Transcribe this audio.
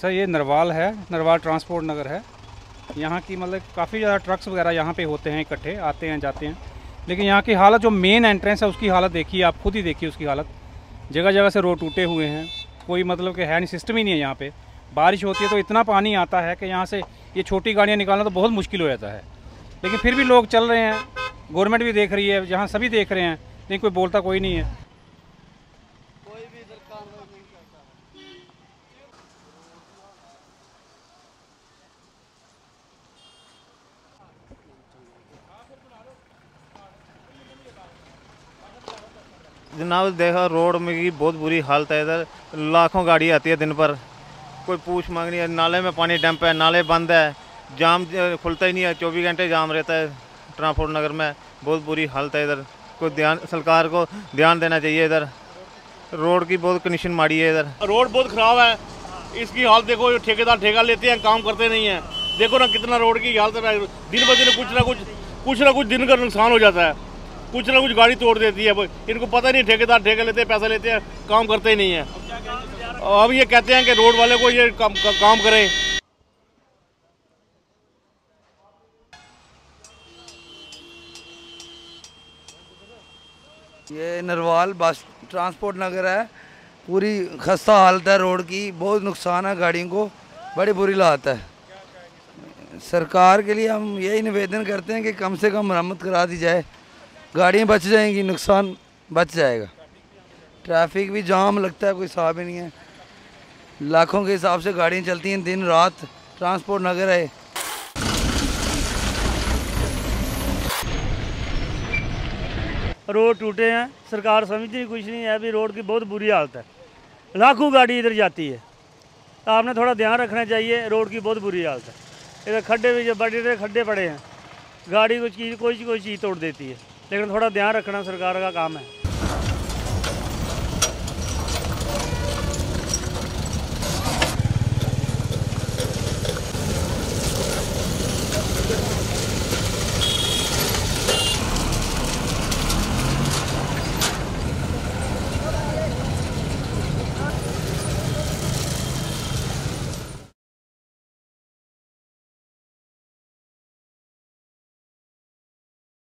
Sir ये नरवाल है, Narwal transport नगर है। यहाँ की मतलब काफ़ी ज़्यादा ट्रक्स वगैरह यहाँ पे होते हैं इकट्ठे, आते हैं जाते हैं। लेकिन यहाँ की हालत, जो मेन एंट्रेंस है उसकी हालत देखिए, आप खुद ही देखिए उसकी हालत। जगह जगह से रोड टूटे हुए हैं, कोई मतलब कि है नहीं, सिस्टम ही नहीं है यहाँ पे। बारिश होती है तो इतना पानी आता है कि यहाँ से ये छोटी गाड़ियाँ निकालना तो बहुत मुश्किल हो जाता है। लेकिन फिर भी लोग चल रहे हैं, गवर्नमेंट भी देख रही है, जहाँ सभी देख रहे हैं, लेकिन कोई बोलता कोई नहीं है। कोई भी इधर कार्रवाई नहीं करता। जनाब देखा रोड में की बहुत बुरी हालत है। इधर लाखों गाड़ी आती है दिन पर, कोई पूछ मांगनी है। नाले में पानी डंप है, नाले बंद है, जाम खुलता ही नहीं है, 24 घंटे जाम रहता है ट्रांसपोर्ट नगर में। बहुत बुरी हालत है इधर। कोई ध्यान, सरकार को ध्यान देना चाहिए। इधर रोड की बहुत कंडीशन माड़ी है। इधर रोड बहुत ख़राब है, इसकी हालत देखो। ठेकेदार ठेका लेते हैं, काम करते नहीं हैं। देखो ना कितना रोड की हालत है। दिन ब दिन कुछ ना कुछ दिन का नुकसान हो जाता है, कुछ ना कुछ गाड़ी तोड़ देती है। इनको पता नहीं, ठेकेदार ठेके लेते हैं, पैसा लेते हैं, काम करते ही नहीं है। अब ये कहते हैं कि रोड वाले को ये काम करें। ये नरवाल बस ट्रांसपोर्ट नगर है। पूरी खस्ता हालत है रोड की, बहुत नुकसान है गाड़ियों को, बड़ी बुरी हालत है। सरकार के लिए हम यही निवेदन करते हैं कि कम से कम मरम्मत करा दी जाए, गाड़ियाँ बच जाएंगी, नुकसान बच जाएगा। ट्रैफिक भी जाम लगता है, कोई हिसाब ही नहीं है। लाखों के हिसाब से गाड़ियाँ चलती हैं दिन रात। ट्रांसपोर्ट नगर है। रोड टूटे हैं, सरकार समझती कुछ नहीं है। अभी रोड की बहुत बुरी हालत है, लाखों गाड़ी इधर जाती है, तो आपने थोड़ा ध्यान रखना चाहिए। रोड की बहुत बुरी हालत है। इधर खड्डे भी, जो बड़े खड्डे पड़े हैं, गाड़ी कोई चीज़ तोड़ देती है। लेकिन थोड़ा ध्यान रखना सरकार का काम है।